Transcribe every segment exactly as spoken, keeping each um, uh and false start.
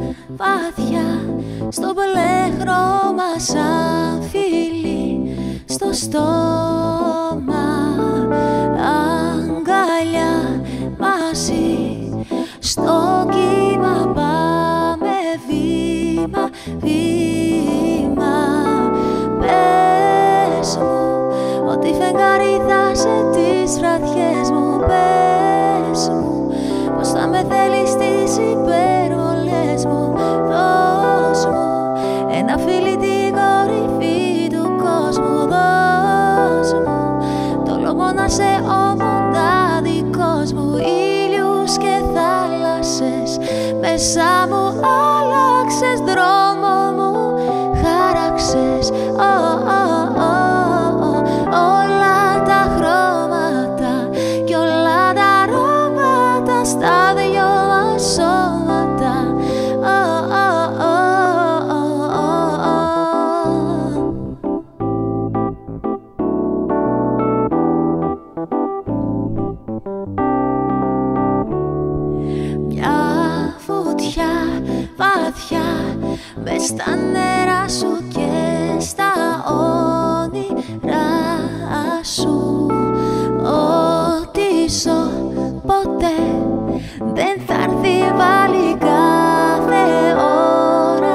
βαθιά στο μπλε χρώμα σαν φίλι στο στόμα, αγκαλιά μαζί στο κύμα πάμε βήμα, βήμα. Πες μου ότι φεγγάρι θα σε τις βραδιές μου. Πες μου πως θα με θέλεις στις υπερβολές μου. Δώσ' μου ένα φίλι την κορυφή του κόσμου. Δώσ' μου το λόγο να σε ο μοναδικός μου. Ήλιους και θάλασσες μέσα μου άλλαξες, δρόμο μου χάραξες. Oh, oh, oh, oh. Όλα τα χρώματα κι όλα τα αρώματα στα δυο μας σώματα. Oh, oh, oh, oh, oh, oh. Μια φωτιά βαθιά μες στα νερά σου και στα όνειρά σου. Ό,τι ζω ποτέ δεν θα έρθει πάλι κάθε ώρα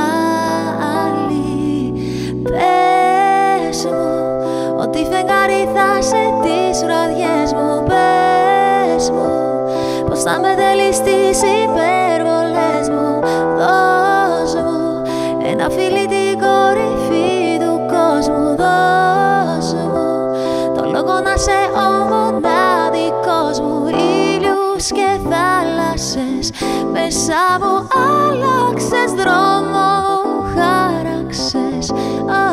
άλλη. Πες μου ότι φεγγάρι θα σε τις βραδιές μου. Πες μου πως θα με θέλεις στις υπερβολές μου. Δώσ' μου ένα φίλι την κορυφή του κόσμου. Δώσ' μου το λόγο να σε ο μοναδικός μου. Ήλιους και θάλασσες μέσα μου άλλαξες, δρόμο μου χάραξες.